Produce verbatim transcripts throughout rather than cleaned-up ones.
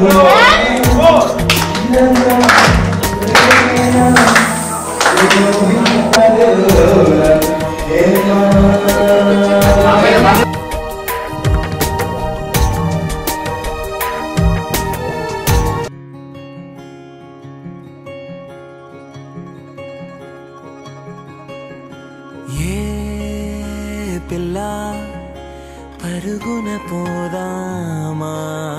పిల్ల పరుగున పోదామా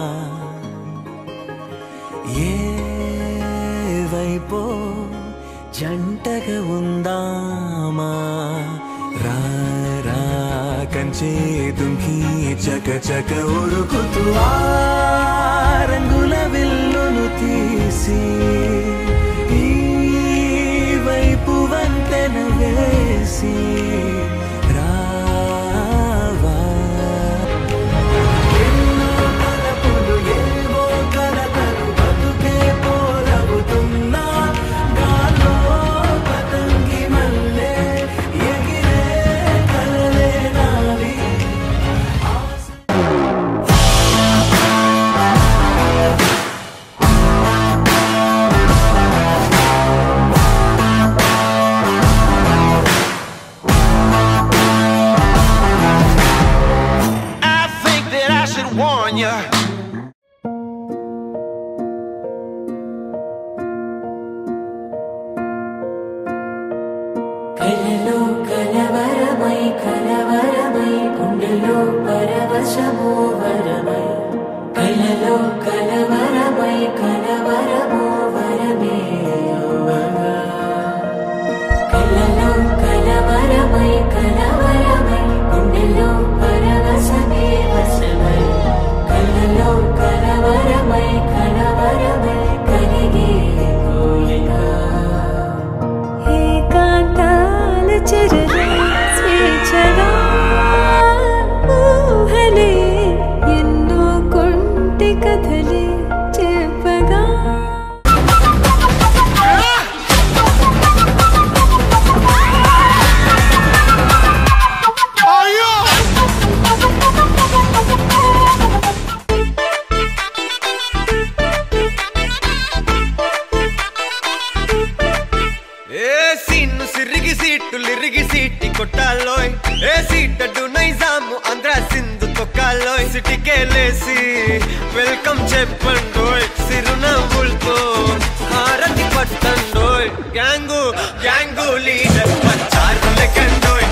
ఏ వైపో జంటగా ఉందామా రా రా కంచే దుంకి చక చక ఉరుకుతూ ఆ రంగుల విల్లును తీసి ఈ వైపు వంతెన వేసి కలలో కలవరమై కలవరమై గుండెలో పరవశమో వరమై కలలో కలవరమై కలవరమో వరమే యోగా కలలో కలవరమై కలవరమై గుండెలో పరవశమే వశమై కలలో కలవరమై కలవరమై కలిగే కోరిక చరణ స్వేచ్ఛగా ఊహలే ఎన్నో కొంటి కథలే చెప్పగా సిరిగి సీటు లిరిగి సీటి కొట్టాలోయ్ ఏ సీటడు నైజాము ఆంధ్ర సింధు తొక్కాలోయ్ సిటీకేలేసి వెల్కమ్ చెప్పండోయ్ సిరునవ్వులతో హారతి పట్టండోయ్ గ్యాంగు గ్యాంగు లీడర్ పంచారులకండోయ్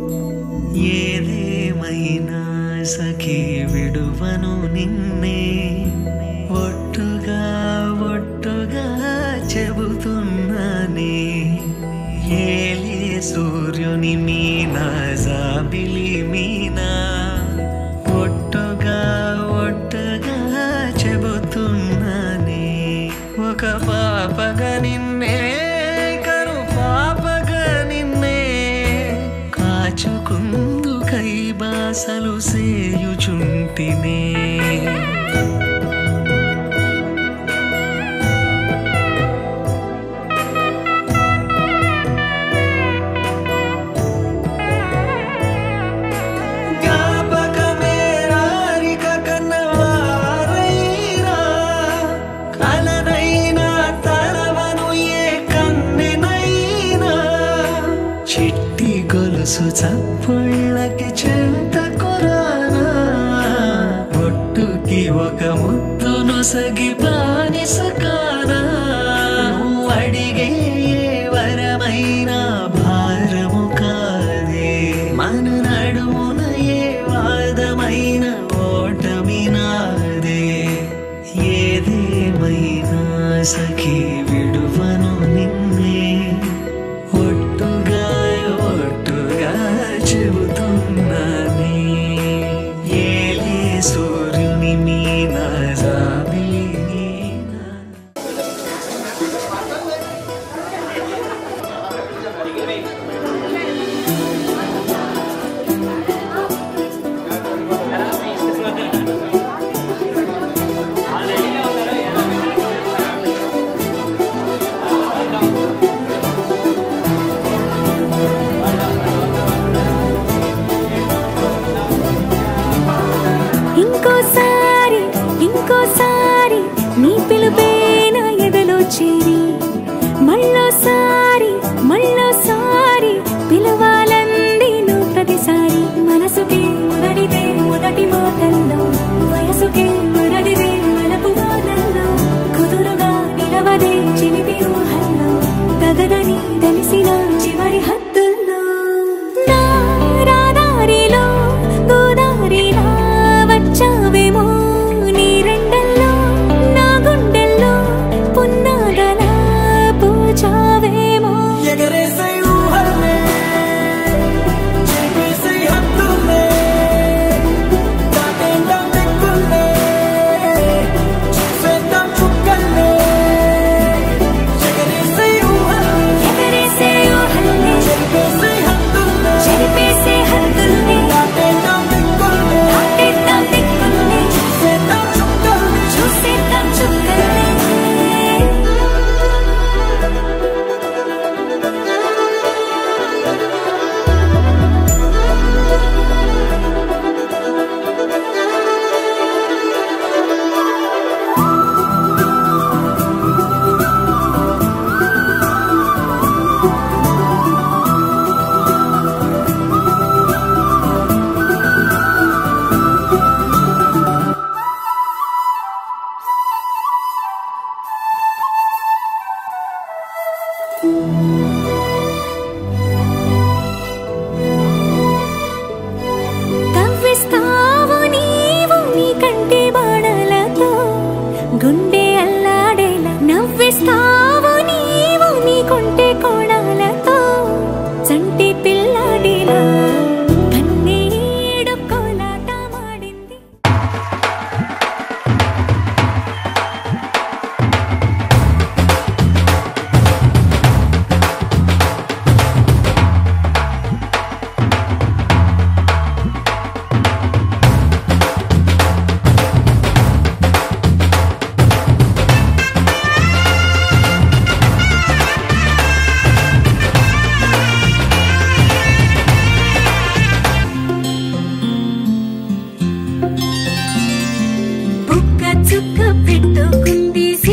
ఏదేమైనా సఖీ విడువను నిన్నే ఒట్టుగా ఒట్టుగా చెబుతున్నానే ఏలే సూర్యుని మీనా జాబిలి మీనా ఒట్టుగా ఒట్టుగా చెబుతున్నానే ఒక పాపగా నిన్నే కను పాపగా నిన్నే కాచుకుందు కై బాసలు సేయుచుంటినే గొలుసు చప్పుళ్ళకి చెంత కొరానా ఒట్టుకి ఒక ముద్దును సగి బానిసకానా అడిగే వరమైనా భారము కాదే మన నడుమున ఏ వాదమైన ఓటమి నాదే ఏదేమైనా సఖీ విడువను నిన్నే ఒట్టుగా చెబుతున్నానే ఏలే సూర్యుని మీనా జాబిలి మీనా ఇంకో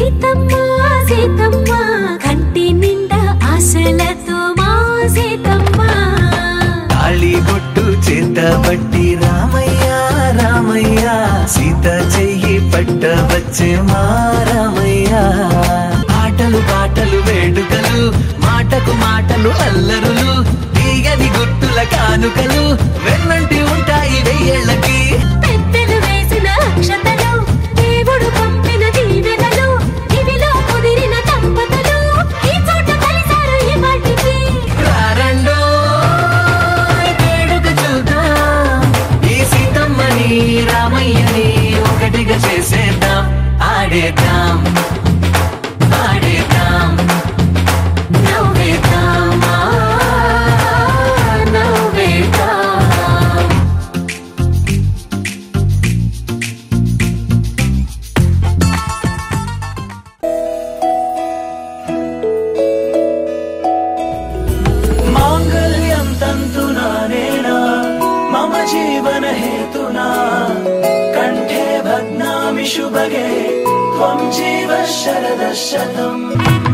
సీతమ్మ సీతమ్మ కంటి నిండా ఆశలతో మా సీతమ్మ తాళి బొట్టు చేత బట్టి రామయ్య రామయ్య సీత చెయ్యి పట్ట వచ్చే మా రామయ్య ఆటలు పాటలు వేడుకలు మాటకు మాటలు అల్లరులు తీగని గుట్టుల కానుకలు వెన్నంటి ఉంటాయి వెయ్యేళ్ళకి పెద్దలు వేసిన అక్షతలు దేవుడు పంపిన దీవెనలు ఇవిలో కుదిరిన దంపతులు ఈ చోట కలిసారు ఈ వాటికి రారండో వేడుక చూద్దాం ఈ సీతమ్మని రామయ్యని ఒకటిగా చేసేద్దాం ఆడేద్దాం ఆడేద్దాం నవ్వేద్దాం నవ్వేద్దాం మాంగళ్యం తంతునా నేనా మమ జీవన హేతునా కంఠే భగ్నామి శుభగే త్వం జీవ శరద శతం